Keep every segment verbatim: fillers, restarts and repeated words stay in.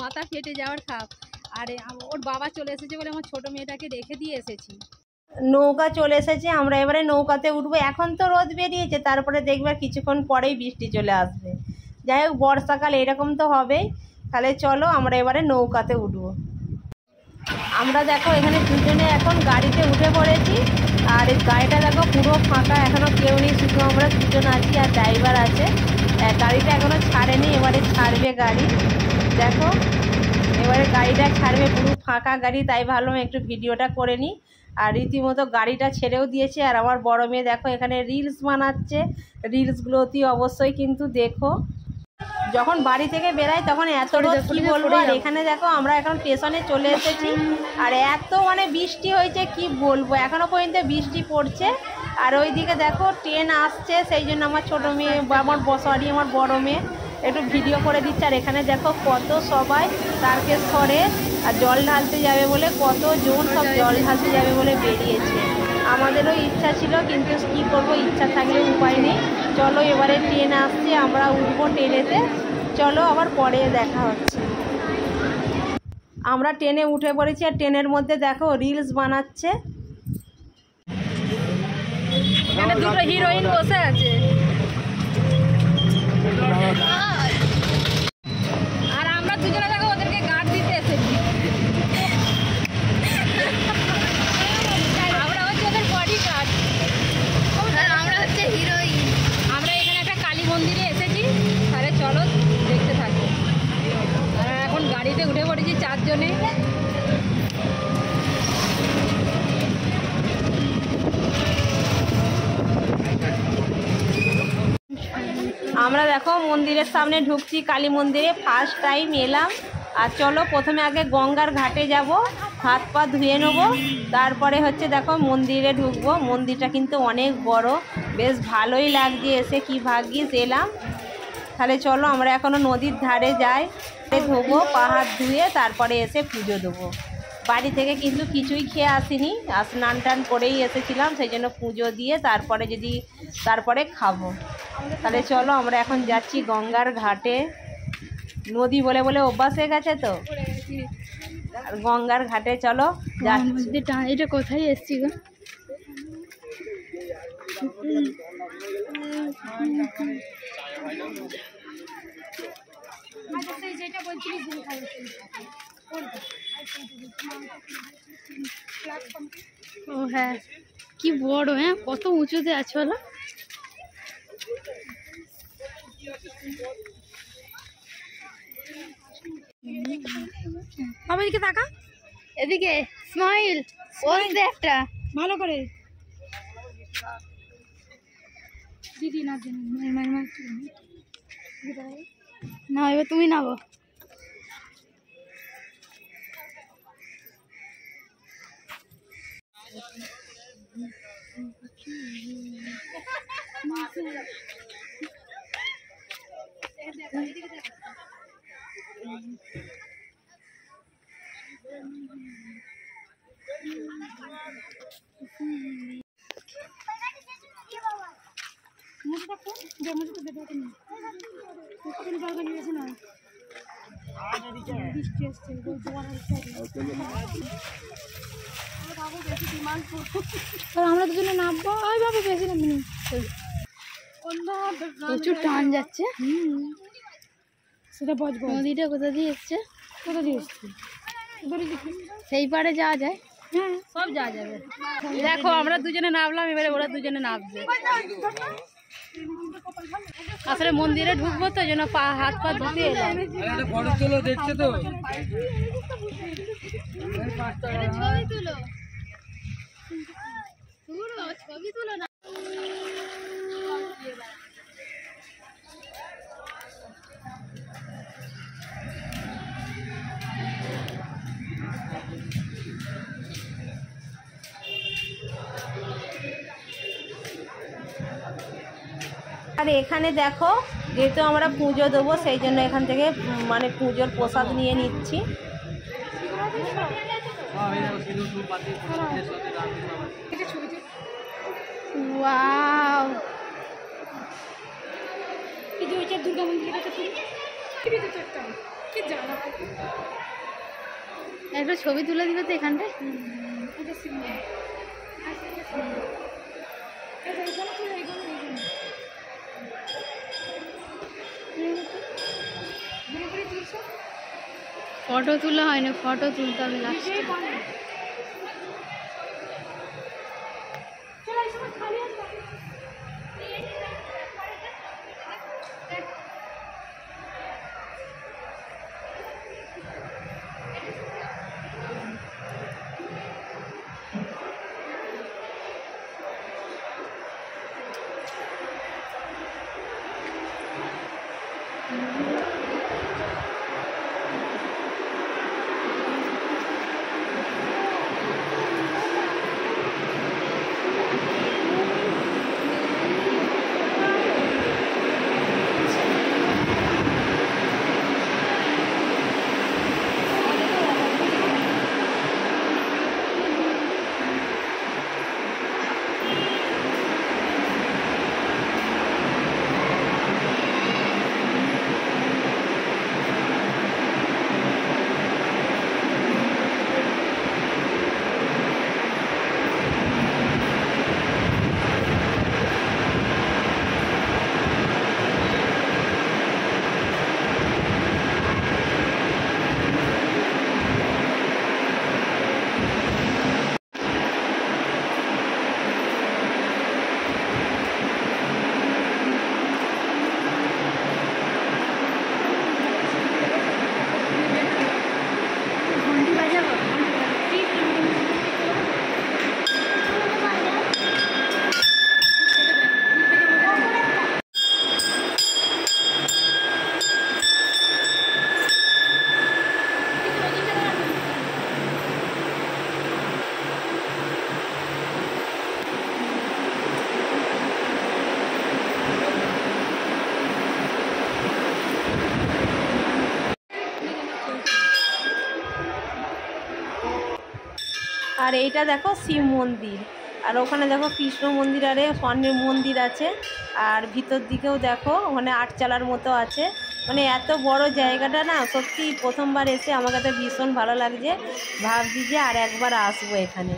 মাথা ফেটে যাওয়ার খাপ। আর ওর বাবা চলে এসেছে বলে আমার ছোটো মেয়েটাকে রেখে দিয়ে এসেছি। নৌকা চলে এসেছে, আমরা এবারে নৌকাতে উঠবো। এখন তো রোদ বেরিয়েছে, তারপরে দেখবে কিছুক্ষণ পরেই বৃষ্টি চলে আসবে। যাই হোক, বর্ষাকাল এরকম তো হবেই। তাহলে চলো আমরা এবারে নৌকাতে উঠবো। আমরা দেখো এখানে দুজনে এখন গাড়িতে উঠে পড়েছি। আর এই গাড়িটা দেখো পুরো ফাঁকা, এখনও কেউ নেই, শুধু আমরা দুজন আছি আর ড্রাইভার আছে। গাড়িটা এখনও ছাড়েনি, এবারে ছাড়বে গাড়ি। দেখো এবারে গাড়িটা ছাড়বে, পুরো ফাঁকা গাড়ি, তাই ভাবলাম একটু ভিডিওটা করে নিই। আর রীতিমতো গাড়িটা ছেড়েও দিয়েছে। আর আমার বড় মেয়ে দেখো এখানে রিলস বানাচ্ছে। রিলসগুলো অতি অবশ্যই কিন্তু দেখো। যখন বাড়ি থেকে বেরাই তখন এত রোদ কি বলবো। আর এখানে দেখো আমরা এখন স্টেশনে চলে এসেছি। আর এত মানে বৃষ্টি হয়েছে কি বলবো, এখনো পর্যন্ত বৃষ্টি পড়ছে। আর ওইদিকে দেখো ট্রেন আসছে, সেই জন্য আমার ছোটো মেয়ে, আমার সরি আমার বড় মেয়ে একটু ভিডিও করে দিচ্ছে। আর এখানে দেখো কত সবাই তারকেশ্বরে আর জল ঢালতে যাবে বলে, কত জন সব জল ঢালতে যাবে বলে বেরিয়েছে। আমাদেরও ইচ্ছা ছিল, কিন্তু কী করবো, ইচ্ছা থাকলে উপায় নেই। চলো এবারে ট্রেন আসছে, আমরা উঠবো ট্রেনেতে। চলো আবার পরে দেখা হচ্ছে। আমরা ট্রেনে উঠে পড়েছি। আর ট্রেনের মধ্যে দেখো রিলস বানাচ্ছে। এখানে দুটো হিরোইন বসে আছে। আর আমরা দুজনে দেখো ওদেরকে গার্ড দিতে এসেছি। আমরা হচ্ছে ওদের বডি গার্ড, আমরা হচ্ছে হিরোইন। আমরা এখানে একটা কালী মন্দিরে এসেছি। তাহলে চলো দেখতে থাকো। আর এখন গাড়িতে উঠে পড়েছি চারজনে। আমরা দেখো মন্দিরের সামনে ঢুকছি, কালী মন্দিরে ফার্স্ট টাইম এলাম। আর চলো প্রথমে আগে গঙ্গার ঘাটে যাব, হাত পা ধুয়ে নেবো, তারপরে হচ্ছে দেখো মন্দিরে ঢুকবো। মন্দিরটা কিন্তু অনেক বড়, বেশ ভালোই লাগছে এসে, কি ভাগ্যিস এলাম। তাহলে চলো আমরা এখনও নদীর ধারে যাই, ধোবো, পা হাত ধুয়ে তারপরে এসে পুজো দেবো। বাড়ি থেকে কিন্তু কিছুই খেয়ে আসিনি, আর স্নান টান করেই এসেছিলাম, সেই জন্য পুজো দিয়ে তারপরে যদি তারপরে খাবো। তাহলে চলো আমরা এখন যাচ্ছি গঙ্গার ঘাটে। নদী বলে বলে অভ্যাস হয়ে গেছে তো। আর গঙ্গার ঘাটে চলো যাচ্ছি। এটা কোথায় এসছি গো? ও হ্যাঁ, কি বড়, হ্যাঁ কত উঁচুতে আছে বলো। বাবা এদিকে তাকা, এদিকে স্মাইল, ওই দে একটা ভালো করে। দিদি না মার মার মার না, এবার তুমি নাবো। আমরা দুজনে নামবো। ওই বাবা বেশি নামিনি, প্রচুর টান যাচ্ছে। সেটা বজবো। নদীটা কোথা দিয়ে এসছে? কোথা দিয়ে এসছে? সেই পাড়ে যাওয়া যায়। হ্যাঁ সব যাওয়া যাবে। দেখো আমরা দুজনে নামলাম, এবারে ওরা দুজনে নামছে। আসলে মন্দিরে ঢুকবো তো, যেন পা হাত পা ধুতে এলাম। দেখছে তো ছবি তুলো, ছবি তুলো না। আর এখানে দেখো যেহেতু আমরা পুজো দেবো, সেই জন্য এখান থেকে মানে পুজোর প্রসাদ নিয়ে নিচ্ছি। ওয়াও, দুর্গা মন্দির একটা ছবি তুলে দিবে তো এখানটায়। ফটো তোলা হয়নি, ফটো তুলতে হবে লাস্টে। আর এইটা দেখো শিব মন্দির, আর ওখানে দেখো কৃষ্ণ মন্দির, আরে স্বর্ণের মন্দির আছে। আর ভিতর দিকেও দেখো ওখানে আটচালার মতো আছে। মানে এত বড় জায়গাটা না, সত্যি প্রথমবার এসে আমার কাছে ভীষণ ভালো লাগছে। ভাবছি যে আর একবার আসবো এখানে।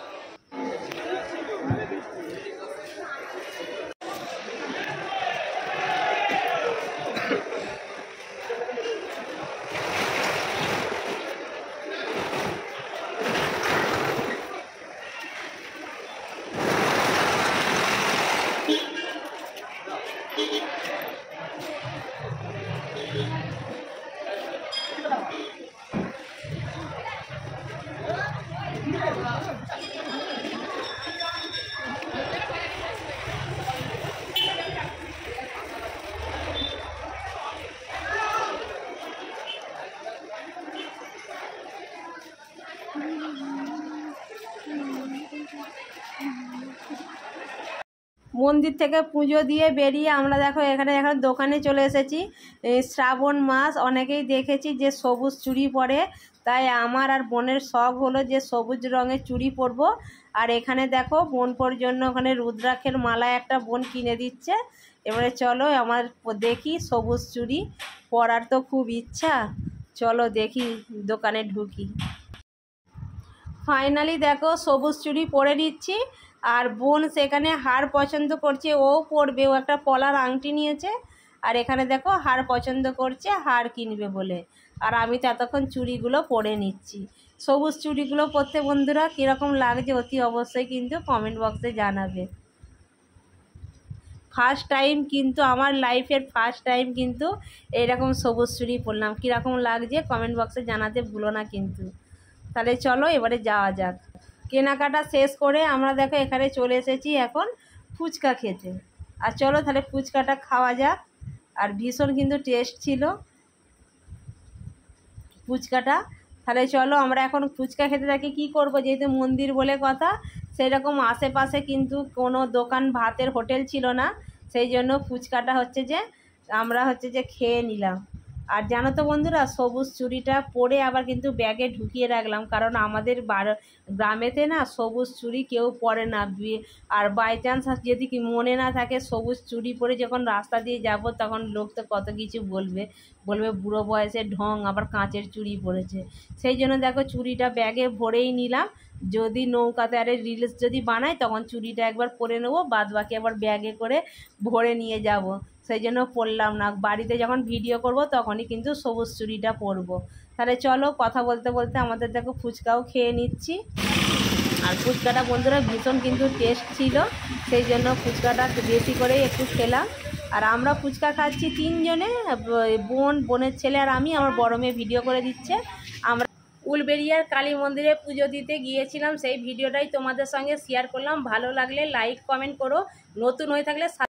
মন্দির থেকে পুজো দিয়ে বেরিয়ে আমরা দেখো এখানে এখন দোকানে চলে এসেছি। শ্রাবণ মাস, অনেকেই দেখেছি যে সবুজ চুড়ি পরে, তাই আমার আর বোনের শখ হলো যে সবুজ রঙের চুড়ি পরবো। আর এখানে দেখো বোনপোর জন্য ওখানে রুদ্রাক্ষের মালা একটা বোন কিনে দিচ্ছে। এবারে চলো আমার দেখি সবুজ চুড়ি পরার তো খুব ইচ্ছা, চলো দেখি দোকানে ঢুকি। ফাইনালি দেখো সবুজ চুড়ি পরে নিচ্ছি। আর বোন সেখানে হার পছন্দ করছে, ও পরবে, ও একটা পলার আংটি নিয়েছে। আর এখানে দেখো হার পছন্দ করছে, হার কিনবে বলে। আর আমি তো এতক্ষণ চুড়িগুলো পরে নিচ্ছি। সবুজ চুড়িগুলো পরতে বন্ধুরা কীরকম লাগছে অতি অবশ্যই কিন্তু কমেন্ট বক্সে জানাবে। ফার্স্ট টাইম কিন্তু আমার লাইফের ফার্স্ট টাইম কিন্তু এইরকম সবুজ চুড়ি পরলাম, কীরকম লাগছে কমেন্ট বক্সে জানাতে ভুলো না কিন্তু। তাহলে চলো এবারে যাওয়া যাক। কেনাকাটা শেষ করে আমরা দেখো এখানে চলে এসেছি এখন ফুচকা খেতে। আর চলো তাহলে ফুচকাটা খাওয়া যাক। আর ভীষণ কিন্তু টেস্ট ছিল ফুচকাটা। তাহলে চলো আমরা এখন ফুচকা খেতে থাকি। কী করব, যেহেতু মন্দির বলে কথা, সেই রকম আশেপাশে কিন্তু কোনো দোকান ভাতের হোটেল ছিল না, সেই জন্য ফুচকাটা হচ্ছে যে আমরা হচ্ছে যে খেয়ে নিলাম। আর জানো তো বন্ধুরা, সবুজ চুড়িটা পরে আবার কিন্তু ব্যাগে ঢুকিয়ে রাখলাম, কারণ আমাদের গ্রামেতে না সবুজ চুড়ি কেউ পরে না। আর বাই চান্স যদি কি মনে না থাকে সবুজ চুড়ি পরে যখন রাস্তা দিয়ে যাব, তখন লোক তো কত কিছু বলবে, বলবে বুড়ো বয়সে ঢং, আবার কাঁচের চুড়ি পরেছে। সেই জন্য দেখো চুড়িটা ব্যাগে ভরেই নিলাম, যদি নৌকাতে আরে রিলস যদি বানাই তখন চুড়িটা একবার পরে নেবো, বাদ বাকি আবার ব্যাগে করে ভরে নিয়ে যাব। সেই জন্য পরলাম না, বাড়িতে যখন ভিডিও করব তখনই কিন্তু সবুজ চুড়িটা পরবো। তাহলে চলো, কথা বলতে বলতে আমাদের দেখো ফুচকাও খেয়ে নিচ্ছি। আর ফুচকাটা বন্ধুরা ভীষণ কিন্তু টেস্ট ছিল, সেই জন্য ফুচকাটা বেশি করেই একটু খেলাম। আর আমরা ফুচকা খাচ্ছি তিনজনে, বোন, বোনের ছেলে আর আমি। আমার বড় মেয়ে ভিডিও করে দিচ্ছে। আমরা উলবেড়িয়ার কালী মন্দিরে পুজো দিতে গিয়েছিলাম, সেই ভিডিওটাই তোমাদের সঙ্গে শেয়ার করলাম। ভালো লাগলে লাইক কমেন্ট করো, নতুন হয়ে থাকলে